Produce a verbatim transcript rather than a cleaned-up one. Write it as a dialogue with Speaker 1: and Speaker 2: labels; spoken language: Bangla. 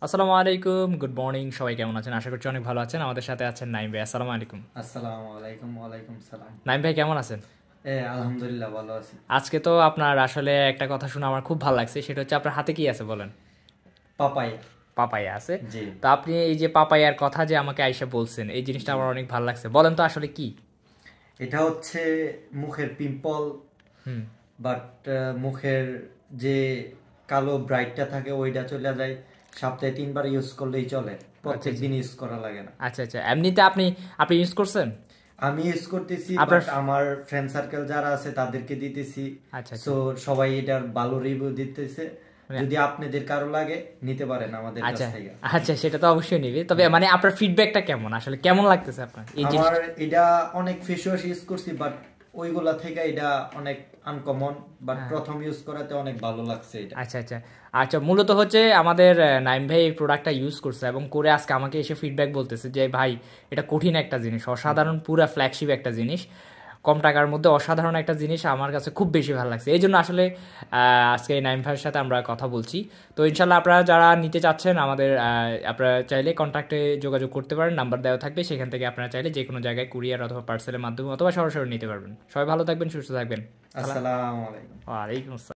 Speaker 1: আসসালামু আলাইকুম, গুড মর্নিং। সবাই কেমন আছেন? আশা করছি অনেক ভালো আছেন। আমাদের সাথে আছেন নাইম ভাই। আসসালামু আলাইকুম।
Speaker 2: আসসালামু আলাইকুম। ওয়ালাইকুম সালাম।
Speaker 1: নাইম ভাই কেমন আছেন?
Speaker 2: এ আলহামদুলিল্লাহ ভালো আছি।
Speaker 1: আজকে তো আপনার আসলে একটা কথা শুনে আমার খুব ভালো লাগছে, সেটা হচ্ছে আপনার হাতে কি আছে বলেন?
Speaker 2: পাপায়া।
Speaker 1: পাপায়া আছে।
Speaker 2: জি।
Speaker 1: তো আপনি এই যে পাপায়ার কথা যে আমাকে আইসা বলছেন, এই জিনিসটা
Speaker 2: জি।
Speaker 1: আমার অনেক ভালো লাগছে। বলেন তো আসলে কি?
Speaker 2: এটা হচ্ছে মুখের পিম্পল,
Speaker 1: হুম।
Speaker 2: বাট মুখের যে কালো ব্রাইটটা থাকে ওইটা চলে যায়। সপ্তাহে তিনবার ইউজ করলেই চলে,
Speaker 1: আচ্ছা
Speaker 2: প্রত্যেক
Speaker 1: আচ্ছা
Speaker 2: দিন ইউজ করা লাগে না।
Speaker 1: আচ্ছা আচ্ছা এমনিতে আপনি আপনি ইউজ করছেন?
Speaker 2: আমি ইউজ করতেছি,
Speaker 1: আপনার
Speaker 2: বাট আমার ফ্রেন্ড সার্কেল যারা আছে তাদেরকে দিতেছি।
Speaker 1: আচ্ছা আচ্ছা
Speaker 2: সো সবাই এটার ভালো রিভিউ দিতেছে।
Speaker 1: মানে
Speaker 2: যদি আপনাদের কারো লাগে নিতে পারেন আমাদের কাছ
Speaker 1: আচ্ছা
Speaker 2: থেকে।
Speaker 1: আচ্ছা, সেটা তো অবশ্যই নিবি। তবে মানে আপনার ফিডব্যাকটা কেমন, আসলে কেমন লাগতেছে আপনার এই
Speaker 2: আমার
Speaker 1: জিনিসটা?
Speaker 2: এটা অনেক ফেস ওয়াশ ইউজ করছি, বাট ওইগুলা থেকে এটা অনেক আনকমন, বাট
Speaker 1: হ্যাঁ।
Speaker 2: প্রথম ইউজ করাতে অনেক ভালো লাগছে এটা।
Speaker 1: আচ্ছা আচ্ছা আচ্ছা মূলত হচ্ছে আমাদের আহ, নাইম ভাই এই প্রোডাক্টটা ইউজ করছে এবং করে আজকে আমাকে এসে ফিডব্যাক বলতেছে যে ভাই, এটা কঠিন একটা জিনিস, অসাধারণ, পুরা ফ্ল্যাগশিপ একটা জিনিস, কম টাকার মধ্যে অসাধারণ একটা জিনিস, আমার কাছে খুব বেশি ভালো লাগছে। এই জন্য আসলে আহ, আজকে এই নাইম ভাইয়ের সাথে আমরা কথা বলছি। তো ইনশাল্লাহ আপনারা যারা নিতে চাচ্ছেন আমাদের আহ, আপনারা চাইলে কন্ট্যাক্টে যোগাযোগ করতে পারেন, নাম্বার দেওয়া থাকবে, সেখান থেকে আপনারা চাইলে যে কোনো জায়গায় কুরিয়ার অথবা পার্সেলের মাধ্যমে অথবা সরাসরি নিতে পারবেন। সবাই ভালো থাকবেন, সুস্থ থাকবেন। সালাম।
Speaker 2: আসসালামু আলাইকুম।
Speaker 1: ওয়ালাইকুম আসসালাম।